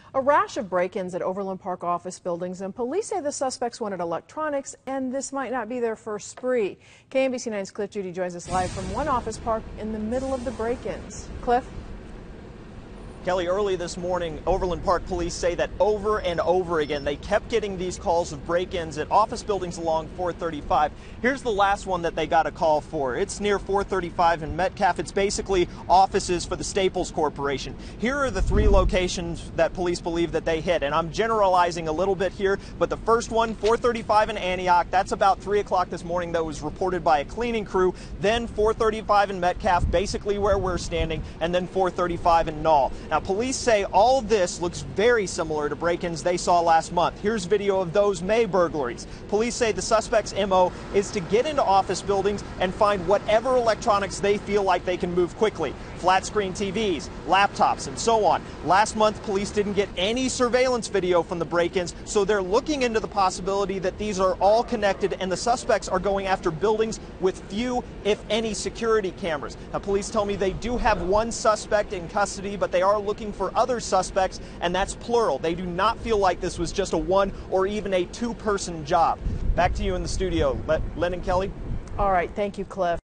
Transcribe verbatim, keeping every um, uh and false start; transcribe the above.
A rash of break-ins at Overland Park office buildings, and police say the suspects wanted electronics, and this might not be their first spree. K M B C nine's Cliff Judy joins us live from one office park in the middle of the break-ins. Cliff? Kelly, early this morning, Overland Park police say that over and over again, they kept getting these calls of break-ins at office buildings along four thirty-five. Here's the last one that they got a call for. It's near four thirty-five in Metcalf. It's basically offices for the Staples Corporation. Here are the three locations that police believe that they hit, and I'm generalizing a little bit here, but the first one, four thirty-five in Antioch, that's about three o'clock this morning. That was reported by a cleaning crew. Then four thirty-five in Metcalf, basically where we're standing, and then four thirty-five in Knoll. Now, police say all of this looks very similar to break-ins they saw last month. Here's video of those May burglaries. Police say the suspect's M O is to get into office buildings and find whatever electronics they feel like they can move quickly. Flat-screen T Vs, laptops, and so on. Last month, police didn't get any surveillance video from the break-ins, so they're looking into the possibility that these are all connected and the suspects are going after buildings with few, if any, security cameras. Now, police tell me they do have one suspect in custody, but they are looking for other suspects, and that's plural. They do not feel like this was just a one or even a two-person job. Back to you in the studio, Len and Kelly. All right, thank you, Cliff.